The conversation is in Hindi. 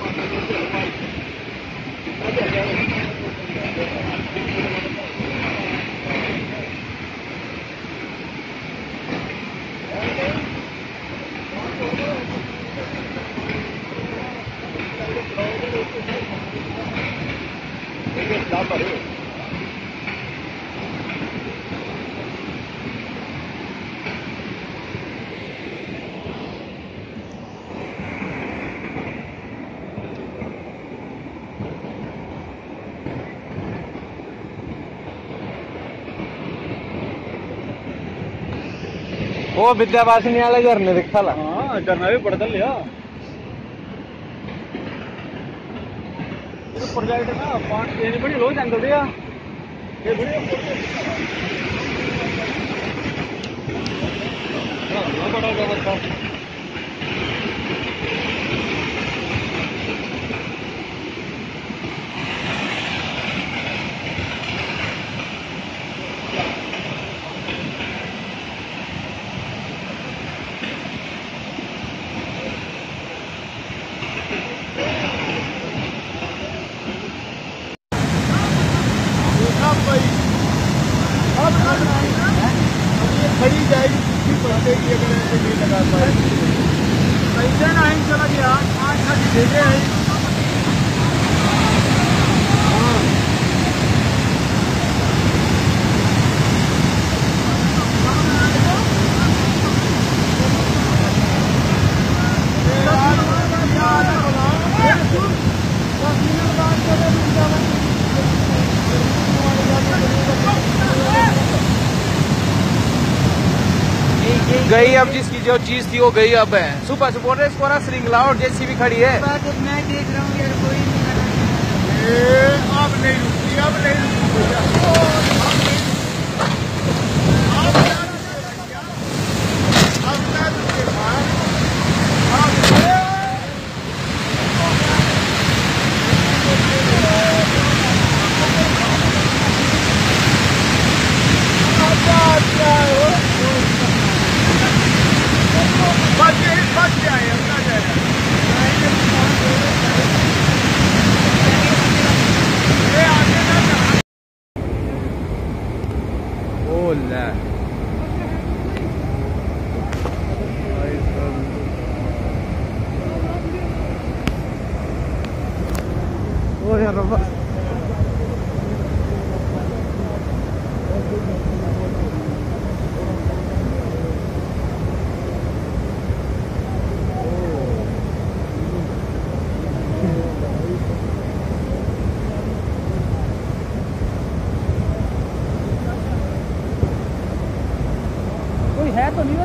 वो विद्यावासिनी वाले झरने दिखा ला। हाँ झरना भी पड़ता लिया प्रोजेक्ट ना पानी बड़ी लो जान दो दिया ये बड़ी बड़ा व्यवस्था खड़ी जाएगी अगर ऐसे नहीं लगा पाए पैसे ना चला गया 5 भेजे हैं। गई अब जिसकी जो चीज थी वो गई अब है। सुबह से बोल रहे इसको ना श्रृंखला और जेसीबी खड़ी है। मैं देख रहा हूँ यार कोई अब नहीं रुकती अब नहीं रुकती ओ यार रब्बा कोई है तो नहीं।